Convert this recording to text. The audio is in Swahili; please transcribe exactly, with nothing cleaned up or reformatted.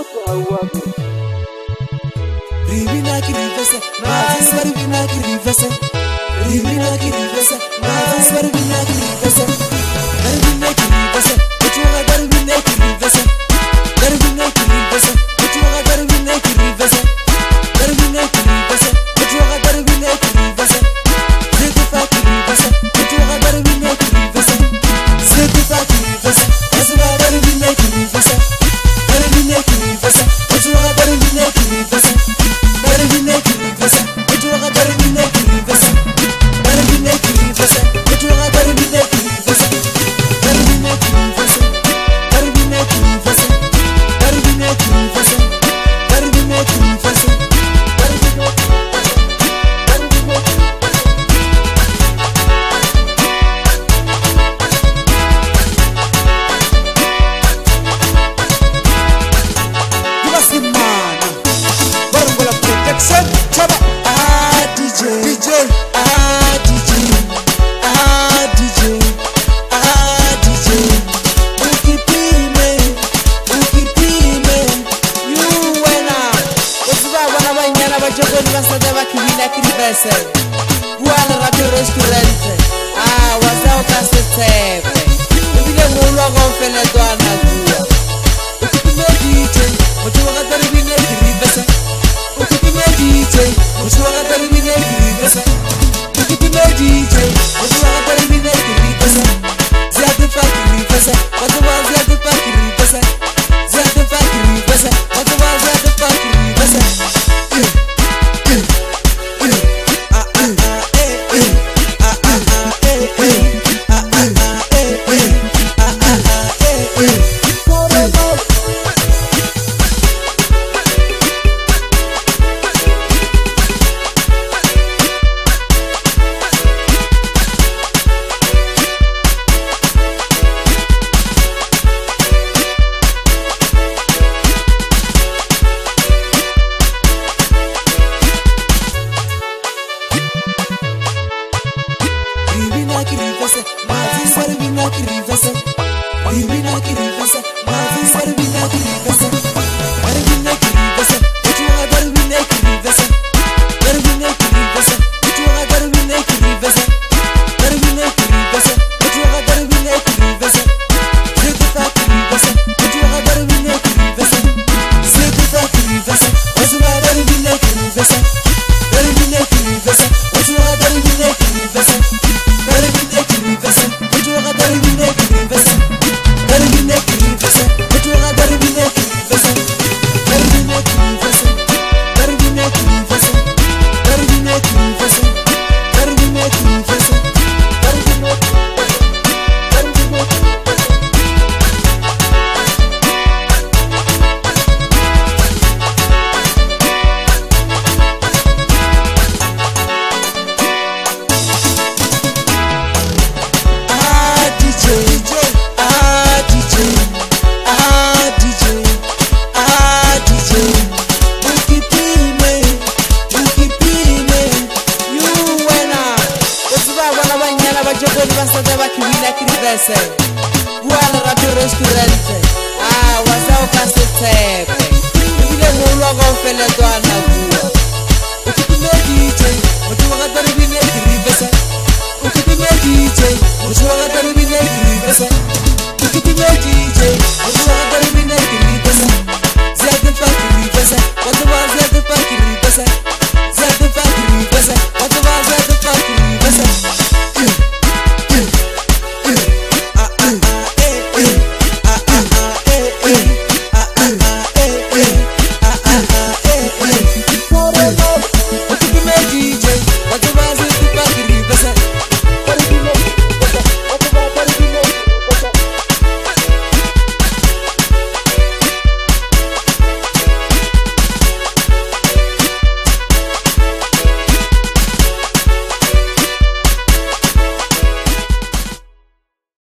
Ribina ki rivese, ma sarbina ki rivese. Ribina ki rivese, ma sarbina ki rivese. Darbina ki rivese, kuchuga darbina ki rivese. Darbina ki rivese, kuchuga darbina ki rivese. Darbina ki rivese, kuchuga darbina ki rivese. Zetifa ki rivese, kuchuga darbina ki rivese. Zetifa ki rivese, kuchuga darbina ki rivese. Darbina ki rivese, kuchuga darbina ki rivese. Darbina ki rivese, kuchuga darbina ki rivese. Darbina ki rivese, kuchuga darbina ki rivese. Darbina ki rivese, darbina ki rivese. Darbina ki rivese, darbina ki rivese. Darbina ki Give us the money. Barumbola protection. Chaba. Ah, D J. D J. Ah, D J. Ah, D J. Ah, D J. Ukipime, ukipime. You wena. Usiba wana banyana bajogoni basada bakibina kiribese. Buana radio restaurant. Ah, wazao kasetepe. Ubile mulwa gonfene dwana kuwa. Ukipime D J. Mutuwa darbine kiribese. Ukipime D J. Mutuwa darbine kiribese. Ukipime D J. Mutuwa darbine kiribese.